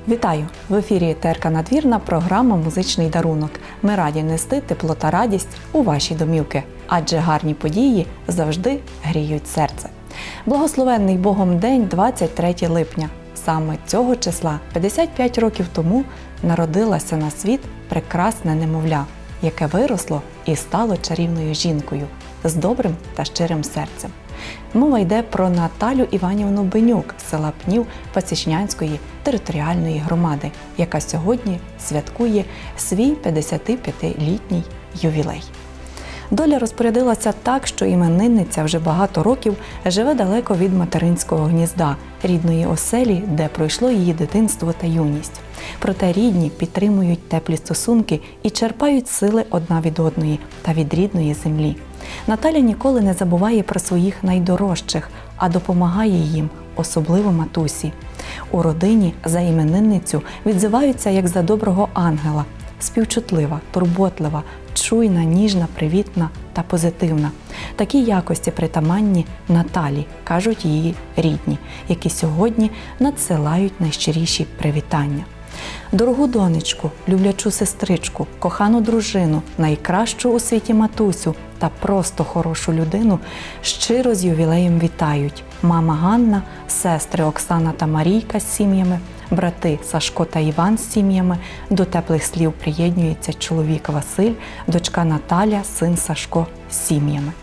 Вітаю! В ефірі ТРК Надвірна програма «Музичний дарунок». Ми раді нести тепло та радість у ваші домівки, адже гарні події завжди гріють серце. Благословенний Богом день 23 липня. Саме цього числа 55 років тому народилася на світ прекрасне немовля, яке виросло і стало чарівною жінкою з добрим та щирим серцем. Мова йде про Наталю Іванівну Бенюк з села Пнів Пасічнянської територіальної громади, яка сьогодні святкує свій 55-літній ювілей. Доля розпорядилася так, що іменинниця вже багато років живе далеко від материнського гнізда, рідної оселі, де пройшло її дитинство та юність. Проте рідні підтримують теплі стосунки і черпають сили одна від одної та від рідної землі. Наталя ніколи не забуває про своїх найдорожчих, а допомагає їм, особливо матусі. У родині за іменинницю відзиваються як за доброго ангела. Співчутлива, турботлива, чуйна, ніжна, привітна та позитивна. Такі якості притаманні Наталі, кажуть її рідні, які сьогодні надсилають найщиріші привітання. Дорогу донечку, люблячу сестричку, кохану дружину, найкращу у світі матусю та просто хорошу людину щиро з ювілеєм вітають мама Ганна, сестри Оксана та Марійка з сім'ями, брати Сашко та Іван з сім'ями, до теплих слів приєднюється чоловік Василь, дочка Наталя, син Сашко з сім'ями.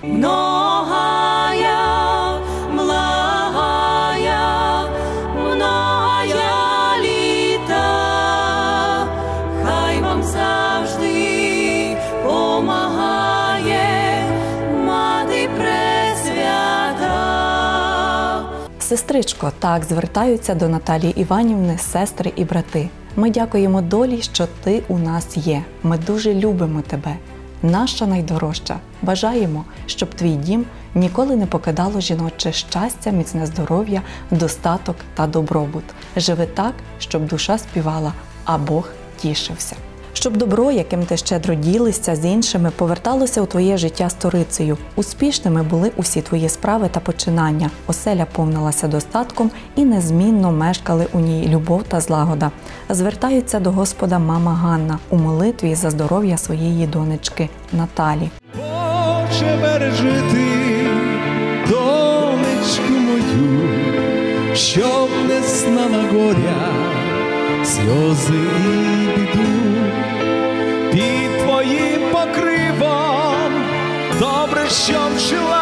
Сестричко, так звертаються до Наталії Іванівни сестри і брати. Ми дякуємо долі, що ти у нас є. Ми дуже любимо тебе. Наша найдорожча. Бажаємо, щоб твій дім ніколи не покидало жіноче щастя, міцне здоров'я, достаток та добробут. Живи так, щоб душа співала, а Бог тішився. Щоб добро, яким ти щедро ділишся з іншими, поверталося у твоє життя сторицею. Успішними були усі твої справи та починання. Оселя повнилася достатком і незмінно мешкали у ній любов та злагода. Звертаються до Господа мама Ганна у молитві за здоров'я своєї донечки Наталі. Боже, бережи ти донечку мою, щоб не знала горя, сльози і біду. Під твоїм покривом добре, щоб жила,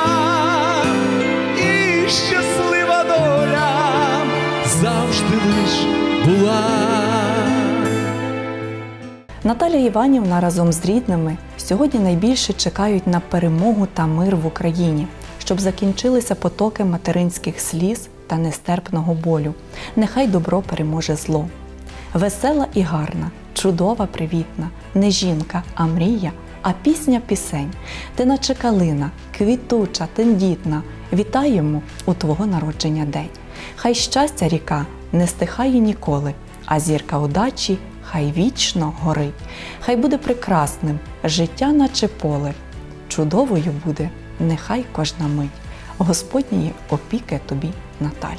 і щаслива доля завжди лиш була. Наталя Іванівна разом з рідними сьогодні найбільше чекають на перемогу та мир в Україні, щоб закінчилися потоки материнських сліз та нестерпного болю. Нехай добро переможе зло. Весела і гарна, чудова, привітна, не жінка, а мрія, а пісня пісень. Ти наче калина, квітуча, тендітна, вітаємо у твого народження день. Хай щастя ріка не стихає ніколи, а зірка удачі хай вічно горить. Хай буде прекрасним життя, наче поле, чудовою буде нехай кожна мить. Господньої опіки тобі, Наталю.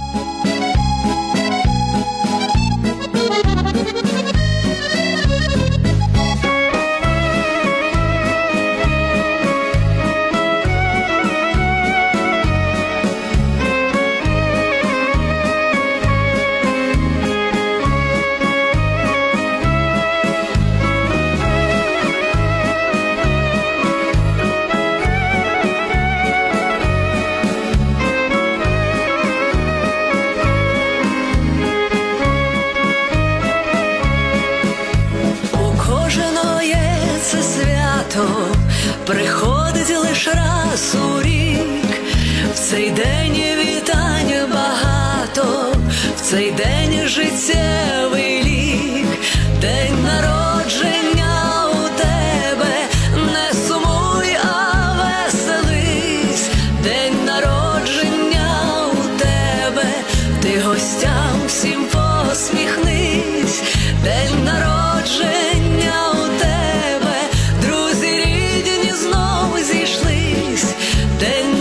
Приходить лиш раз у рік, в цей день вітань багато, в цей день життєвий лік, день народження у тебе, не сумуй, а веселись, день народження у тебе, ти гостям всім посміхнись, день народження у тебе, друзі рідні знов зійшлись, день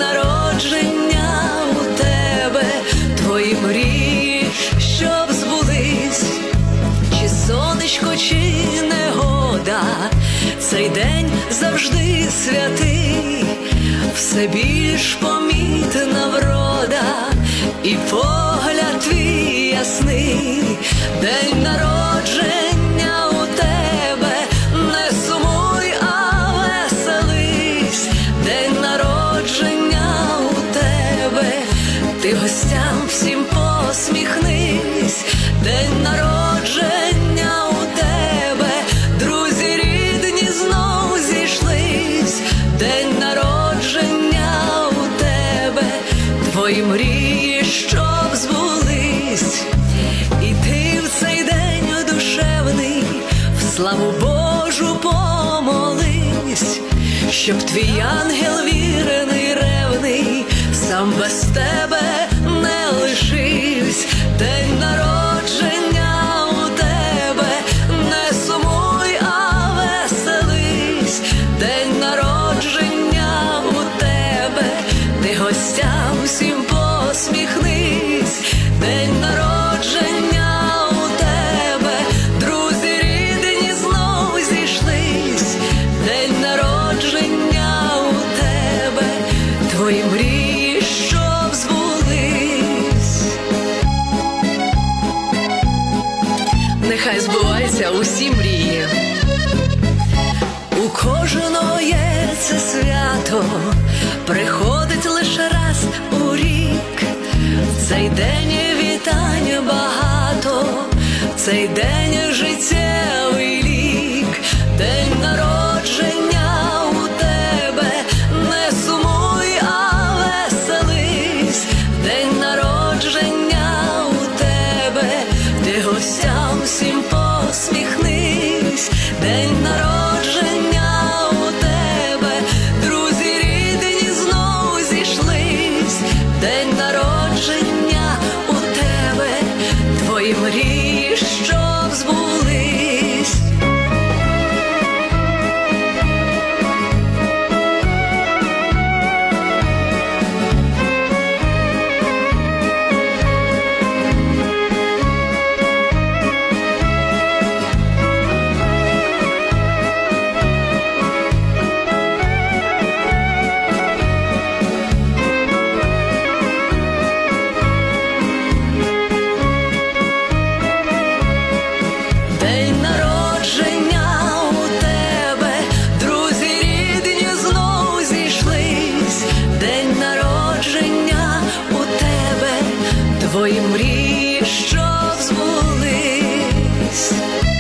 народження у тебе, твої мрії, щоб збулись. цей день завжди святий, все більш помітна врода і погляд твій ясний. День народження у тебе, не сумуй, а веселись. День народження у тебе, ти гостям всім посміхнись. День народження у тебе, друзі рідні знов зійшлись. День народження у тебе, твої мрії, щоб збулись. І ти в цей день душевний в славу Божу помолись, щоб твій ангел вірний, ревний, сам без тебе не лишивсь. День народження у тебе, не сумуй, а веселись. День народження у тебе, ти гостям всім посміхнись. День народження у тебе, друзі рідні знов зійшлись. День народження у тебе, твої мрії, щоб збулись. Нехай збуваються усі мрії. У кожного є це свято, приходить лише раз у рік. В цей день вітань багато, в цей день життєвий лік. День народження у тебе, не сумуй, а веселись. День народження у тебе, ти гостям всім посміхнись. День народження у тебе, друзі рідні знов зійшлись. День народження у тебе, твої мрії, щоб збулись. День народження у тебе, друзі рідні знов зійшлись. День народження у тебе, твої мрії, щоб збулись.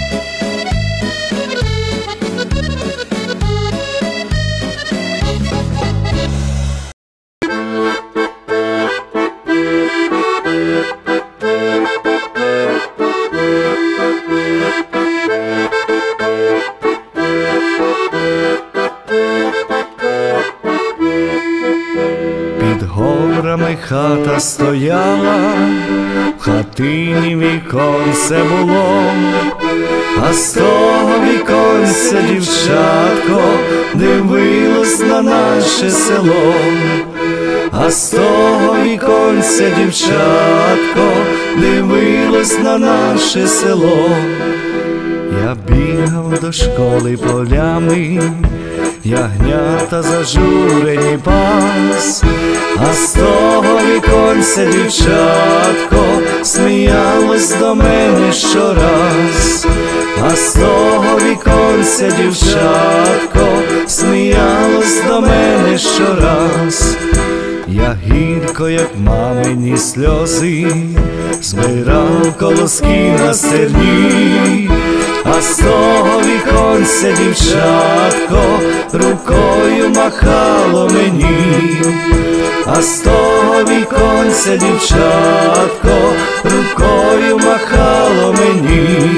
Під гобрами хата стояла, в хатині віконце було, а з того віконця дівчатко дивилось на наше село. А з того віконця дівчатко дивилось на наше село. Я бігав до школи полями, ягнята зажурені пас, а з того віконця дівчатко сміялось до мене щораз. А з того віконця дівчатко сміялось до мене щораз. Я гірко, як мамині сльози, збирав колоски на стерні, а з того віконця дівчатко рукою махало мені. А з того віконця дівчатко рукою махало мені.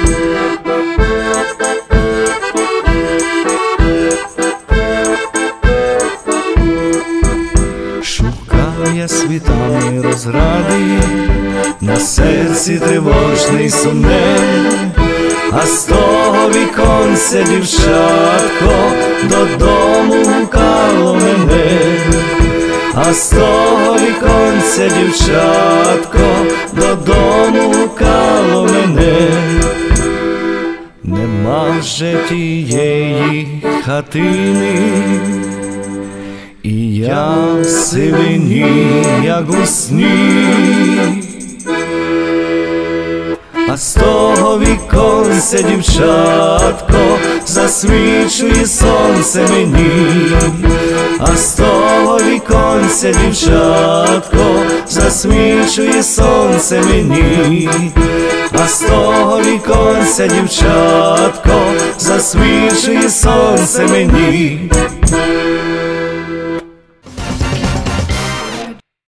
Шукає світами розради, на серці тривожний сумне, а з того віконця дівчатко додому гукало мене. А з того віконця дівчатко додому гукало мене. Нема може тієї хатини, і я в сивині, як у сні, а з того віконця, дівчатко, засвічує сонце мені, а з того віконця, дівчатко, засвічує сонце мені, а з того віконця, дівчатко, засвічує сонце мені.